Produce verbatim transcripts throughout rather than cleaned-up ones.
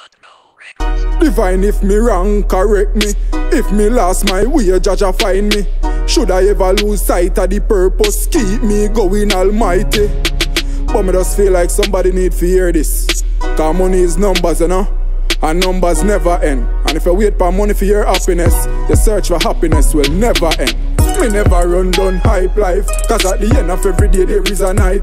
Theyshouldknow. Divine, if me wrong, correct me. If me lost my way, Jaja find me. Should I ever lose sight of the purpose, keep me going almighty. But me just feel like somebody need to hear this. Cause money is numbers, you know, and numbers never end. And if you wait for money for your happiness, your search for happiness will never end. Me never run down hype life, cause at the end of every day there is a night.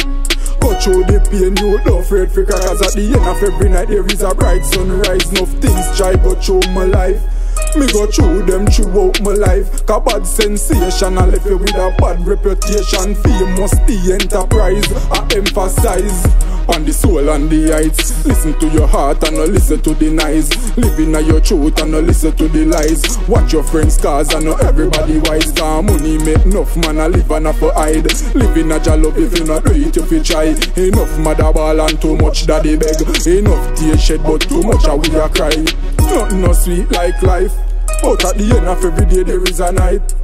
Go through the pain, you don't afraid for cry, cause at the end of every night there is a bright sunrise. Enough things try go through my life. Me go through them throughout my life. Cause bad sensation I left you with a bad reputation. Fame must be enterprise, I emphasize on the soul and the heights. Listen to your heart and not listen to the noise. Live in your truth and not listen to the lies. Watch your friends cause and not everybody wise. Cause money make enough man a live and a for hide. Live in a jalop if you not do it you fi try. Enough mother ball and too much daddy beg. Enough tears shed but too much a we a cry. Nothing no sweet like life, but at the end of every day there is a night.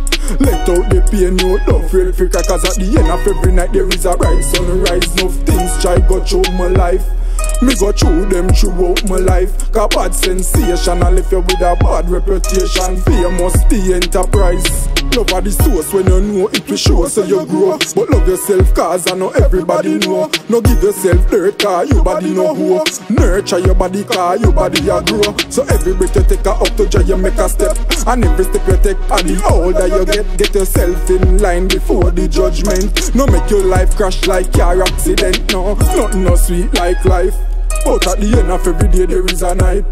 Let out the pain, you don't feel free, cause at the end of every night there is a bright sunrise. Enough things try go through my life. Me go through them throughout my life. Cause bad sensation I left you with a bad reputation. Fame must be enterprise. Love are the source when you know it will show so you grow. But love yourself cause I know everybody know. No give yourself dirt cause your body no hoe. Nurture your body cause your body a grow. So every breath you take a up to joy you make a step. And every step you take and the older you get. Get yourself in line before the judgment. No make your life crash like car accident. No, nothing no sweet like life, but at the end of every day there is a night.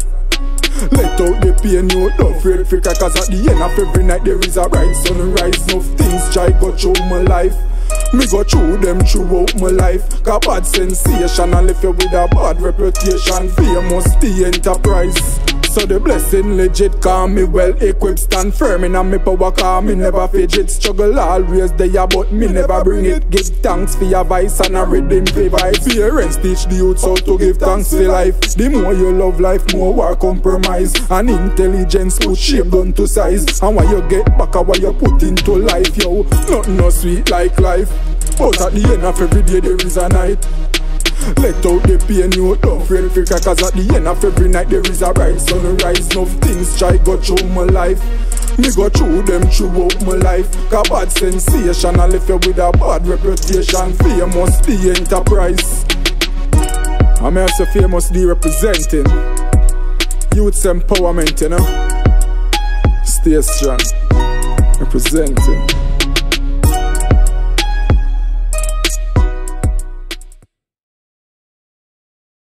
Let out the pain, you don't afraid for cry, cause at the end of every night there is a bright sunrise. Enough things try go through my life. Me go through them throughout my life. Cause bad sensation I left you with a bad reputation. Fame must be enterprise. So the blessing legit, cause me well equipped. Stand firm in a me power cause me never fidget. Struggle always there but me never bring it. Give thanks for your voice and a rhythm for vibes. Parents teach the youth how to give thanks for life. The more you love life, more war compromise. And intelligence put shape down to size. And what you get back and what you put into life, yo. Nothing no sweet like life, but at the end of every day there is a night. Let out the pain, you don't afraid for cry, cause at the end of every night there is a bright sunrise. Enough things try go through my life. Me go through them throughout my life. Cause bad sensation I left you with a bad reputation. Fame must be enterprise. I'm also famously representing youth's empowerment, you know. Stay strong, representing.